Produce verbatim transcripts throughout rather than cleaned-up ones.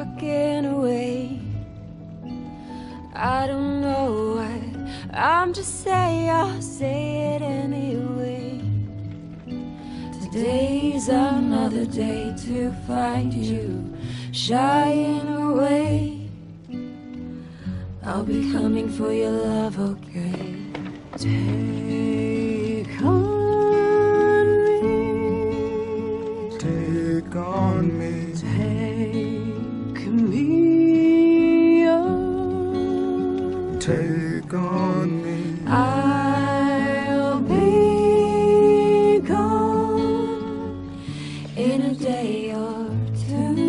walking away. I don't know why, I'm just saying I'll say it anyway. Today's another day to find you shying away. I'll be coming for your love, okay? Take on me, take on me, take me on, take on me. I'll be gone in a day or two.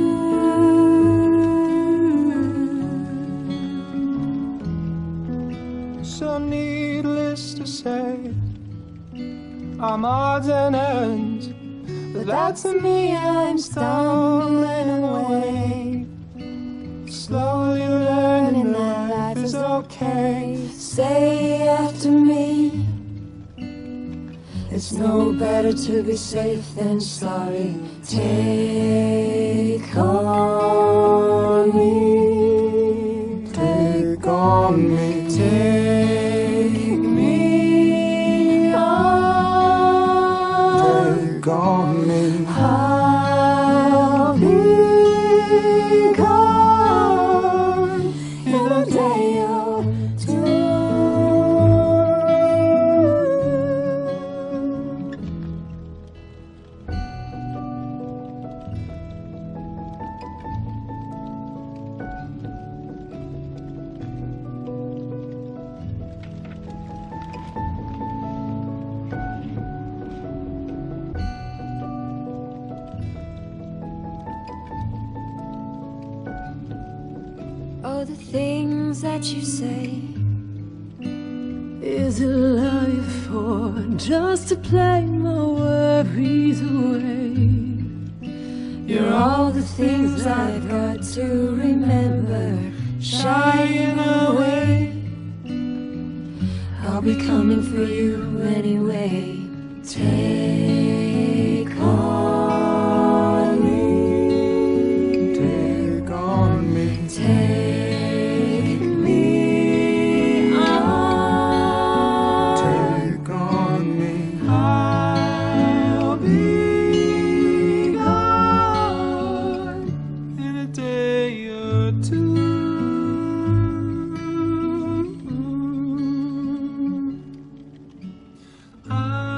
So needless to say, I'm odds and ends, but that's me, I'm stumbling away, slowly learning that life is okay. Say after me, it's no better to be safe than sorry. Take on me, Take on me, take me on, take on me. I'll be gone in a day or two. Oh, the things that you say. Is it love for just to play my worries away? You're all the things I've got to remember, shying away. I'll be coming for you anyway. Take on me, Take on me, take me on, take on me. I'll be gone In a day or two. I